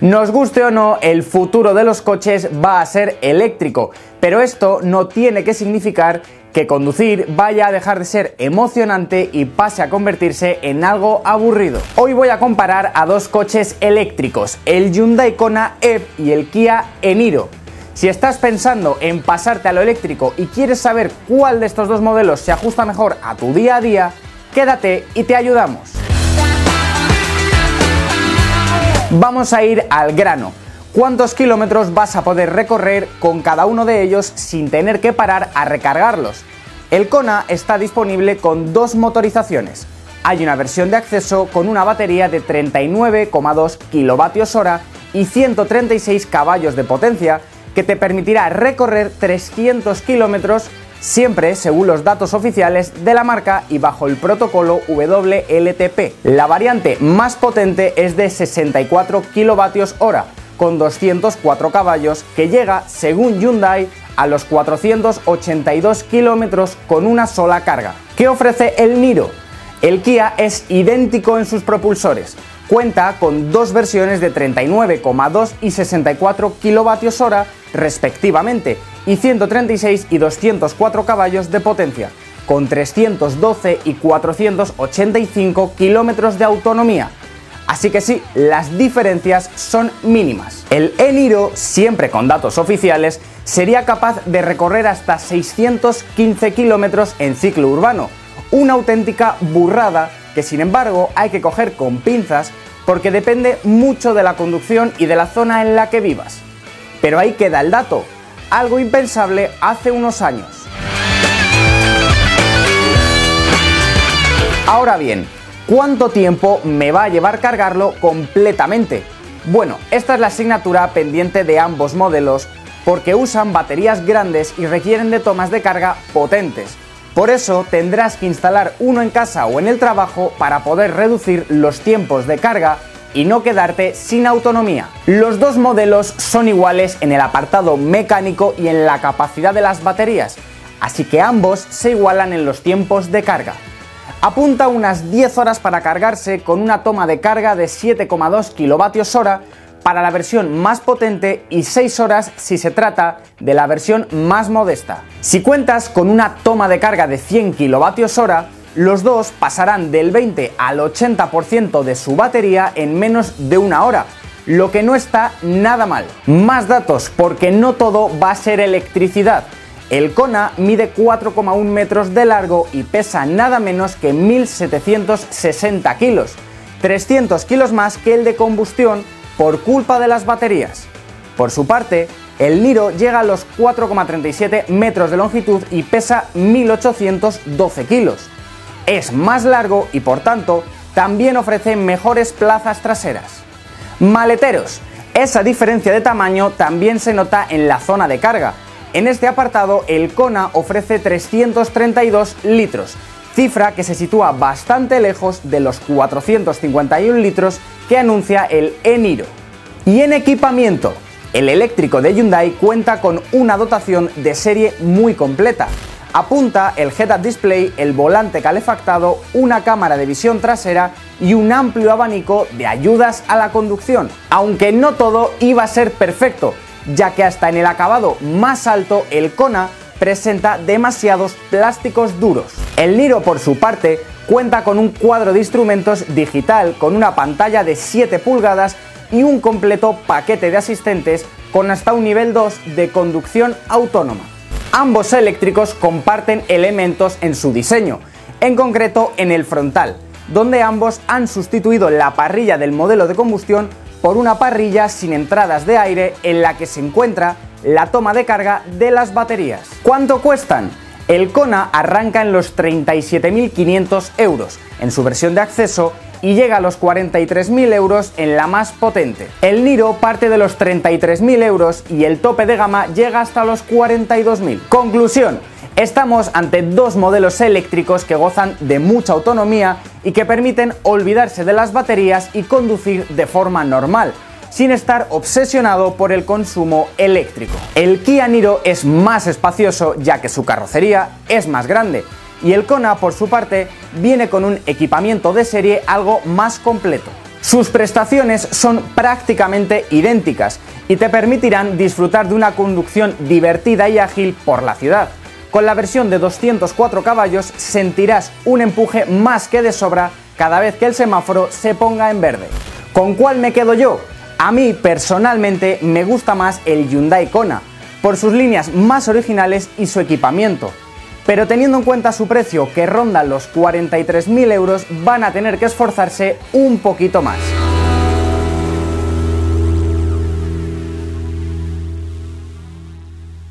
Nos guste o no, el futuro de los coches va a ser eléctrico, pero esto no tiene que significar que conducir vaya a dejar de ser emocionante y pase a convertirse en algo aburrido. Hoy voy a comparar a dos coches eléctricos, el Hyundai Kona EV y el Kia e-Niro. Si estás pensando en pasarte a lo eléctrico y quieres saber cuál de estos dos modelos se ajusta mejor a tu día a día, quédate y te ayudamos. Vamos a ir al grano. ¿Cuántos kilómetros vas a poder recorrer con cada uno de ellos sin tener que parar a recargarlos? El Kona está disponible con dos motorizaciones. Hay una versión de acceso con una batería de 39,2 kWh y 136 caballos de potencia que te permitirá recorrer 300 kilómetros siempre según los datos oficiales de la marca y bajo el protocolo WLTP. La variante más potente es de 64 kWh con 204 caballos que llega, según Hyundai, a los 482 kilómetros con una sola carga. ¿Qué ofrece el Niro? El Kia es idéntico en sus propulsores. Cuenta con dos versiones de 39,2 y 64 kWh respectivamente y 136 y 204 caballos de potencia, con 312 y 485 kilómetros de autonomía. Así que sí, las diferencias son mínimas. El e-Niro, siempre con datos oficiales, sería capaz de recorrer hasta 615 kilómetros en ciclo urbano, una auténtica burrada que sin embargo hay que coger con pinzas porque depende mucho de la conducción y de la zona en la que vivas. Pero ahí queda el dato, algo impensable hace unos años. Ahora bien, ¿cuánto tiempo me va a llevar cargarlo completamente? Bueno, esta es la asignatura pendiente de ambos modelos porque usan baterías grandes y requieren de tomas de carga potentes. Por eso tendrás que instalar uno en casa o en el trabajo para poder reducir los tiempos de carga y no quedarte sin autonomía. Los dos modelos son iguales en el apartado mecánico y en la capacidad de las baterías, así que ambos se igualan en los tiempos de carga. Apunta unas 10 horas para cargarse con una toma de carga de 7,2 kWh para la versión más potente y 6 horas si se trata de la versión más modesta. Si cuentas con una toma de carga de 100 kWh, los dos pasarán del 20 al 80% de su batería en menos de una hora, lo que no está nada mal. Más datos, porque no todo va a ser electricidad. El Kona mide 4,1 metros de largo y pesa nada menos que 1.760 kilos, 300 kilos más que el de combustión por culpa de las baterías. Por su parte, el Niro llega a los 4,37 metros de longitud y pesa 1.812 kilos. Es más largo y por tanto también ofrece mejores plazas traseras. Maleteros. Esa diferencia de tamaño también se nota en la zona de carga. En este apartado el Kona ofrece 332 litros, cifra que se sitúa bastante lejos de los 451 litros que anuncia el e-Niro. Y en equipamiento, el eléctrico de Hyundai cuenta con una dotación de serie muy completa. Apunta el head-up display, el volante calefactado, una cámara de visión trasera y un amplio abanico de ayudas a la conducción. Aunque no todo iba a ser perfecto, ya que hasta en el acabado más alto el Kona presenta demasiados plásticos duros. El Niro, por su parte, cuenta con un cuadro de instrumentos digital con una pantalla de 7 pulgadas y un completo paquete de asistentes con hasta un nivel 2 de conducción autónoma. Ambos eléctricos comparten elementos en su diseño, en concreto en el frontal, donde ambos han sustituido la parrilla del modelo de combustión por una parrilla sin entradas de aire en la que se encuentra la toma de carga de las baterías. ¿Cuánto cuestan? El Kona arranca en los 37.500 euros en su versión de acceso y llega a los 43.000 euros en la más potente. El Niro parte de los 33.000 euros y el tope de gama llega hasta los 42.000. Conclusión. Estamos ante dos modelos eléctricos que gozan de mucha autonomía y que permiten olvidarse de las baterías y conducir de forma normal, sin estar obsesionado por el consumo eléctrico. El Kia Niro es más espacioso ya que su carrocería es más grande y el Kona, por su parte, viene con un equipamiento de serie algo más completo. Sus prestaciones son prácticamente idénticas y te permitirán disfrutar de una conducción divertida y ágil por la ciudad. Con la versión de 204 caballos sentirás un empuje más que de sobra cada vez que el semáforo se ponga en verde. ¿Con cuál me quedo yo? A mí personalmente me gusta más el Hyundai Kona, por sus líneas más originales y su equipamiento. Pero teniendo en cuenta su precio, que ronda los 43.000 euros, van a tener que esforzarse un poquito más.